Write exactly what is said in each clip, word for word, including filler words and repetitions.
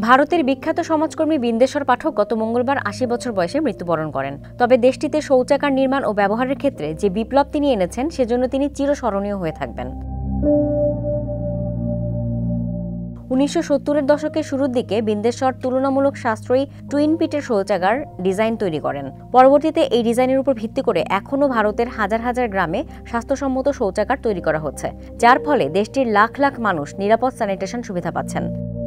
ভারতের বিখ্যাত সমাজকর্মী বিন্দেশ্বর পাঠক গত মঙ্গলবার আশি বছর বয়সে মৃত্যুবরণ করেন। তবে দেশটিতে শৌচাগার নির্মাণ ও ব্যবহারের ক্ষেত্রে যে বিপ্লব তিনি এনেছেন সেজন্য তিনি চিরস্মরণীয় হয়ে থাকবেন। উনিশশো সত্তরের দশকের শুরুর দিকে বিন্দেশ্বর তুলনামূলক সাশ্রয়ী টুইন পিটের শৌচাগার ডিজাইন তৈরি করেন। পরবর্তীতে এই ডিজাইনের উপর ভিত্তি করে এখনও ভারতের হাজার হাজার গ্রামে স্বাস্থ্যসম্মত শৌচাগার তৈরি করা হচ্ছে, যার ফলে দেশটির লাখ লাখ মানুষ নিরাপদ স্যানিটেশন সুবিধা পাচ্ছেন।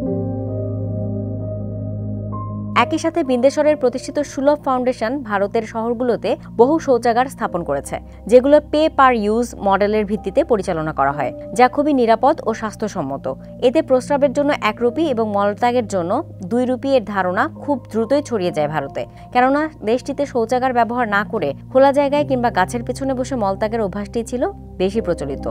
একই সাথে বিন্দেশ্বরের প্রতিষ্ঠিত সুলভ ফাউন্ডেশন ভারতের শহরগুলোতে বহু শৌচাগার স্থাপন করেছে, যেগুলো পে পার ইউজ মডেলের ভিত্তিতে পরিচালনা করা হয়, যা খুবই নিরাপদ ও স্বাস্থ্যসম্মত। এতে প্রস্রাবের জন্য এক রুপি এবং মলত্যাগের জন্য দুই রুপি এর ধারণা খুব দ্রুতই ছড়িয়ে যায় ভারতে, কেননা দেশটিতে শৌচাগার ব্যবহার না করে খোলা জায়গায় কিংবা গাছের পেছনে বসে মলত্যাগের অভ্যাসটি ছিল বেশি প্রচলিত।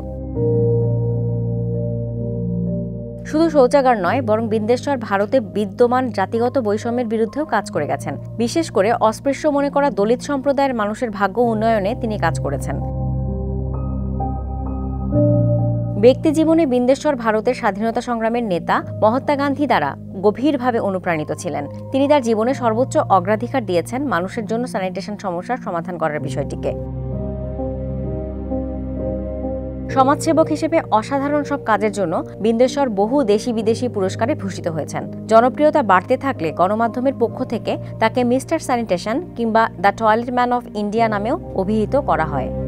শুধু শৌচাগার নয়, বরং বিন্দেশ্বর ভারতে বিদ্যমান জাতিগত বৈষম্যের বিরুদ্ধেও কাজ করে গেছেন। বিশেষ করে অস্পৃশ্য মনে করা দলিত সম্প্রদায়ের মানুষের ভাগ্য উন্নয়নে তিনি কাজ করেছেন। ব্যক্তিজীবনে বিন্দেশ্বর ভারতের স্বাধীনতা সংগ্রামের নেতা মহাত্মা গান্ধী দ্বারা গভীরভাবে অনুপ্রাণিত ছিলেন। তিনি তার জীবনে সর্বোচ্চ অগ্রাধিকার দিয়েছেন মানুষের জন্য স্যানিটেশন সমস্যার সমাধান করার বিষয়টিকে। সমাজসেবক হিসেবে অসাধারণ সব কাজের জন্য বিন্দেশ্বর বহু দেশি বিদেশি পুরস্কারে ভূষিত হয়েছেন। জনপ্রিয়তা বাড়তে থাকলে গণমাধ্যমের পক্ষ থেকে তাকে মিস্টার স্যানিটেশন কিংবা the toilet man of India নামেও অভিহিত করা হয়।